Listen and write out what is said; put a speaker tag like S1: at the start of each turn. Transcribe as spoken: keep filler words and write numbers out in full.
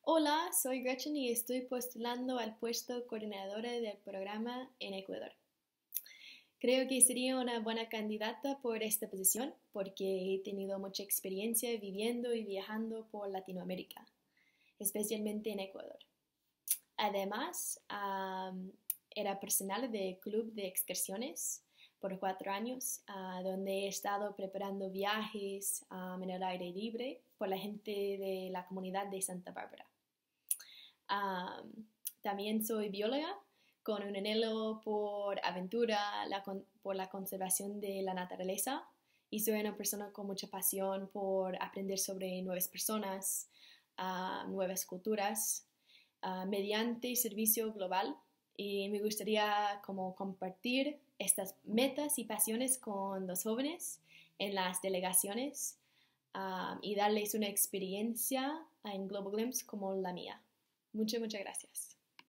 S1: Hola, soy Gretchen y estoy postulando al puesto coordinadora del programa en Ecuador. Creo que sería una buena candidata por esta posición porque he tenido mucha experiencia viviendo y viajando por Latinoamérica, especialmente en Ecuador. Además, um, era personal del Club de Excursiones por cuatro años, uh, donde he estado preparando viajes um, en el aire libre por la gente de la comunidad de Santa Bárbara. Um, También soy bióloga con un anhelo por aventura, la con, por la conservación de la naturaleza y soy una persona con mucha pasión por aprender sobre nuevas personas, uh, nuevas culturas, uh, mediante servicio global y me gustaría como compartir estas metas y pasiones con los jóvenes en las delegaciones uh, y darles una experiencia en Global Glimpse como la mía. Muchas, muchas gracias.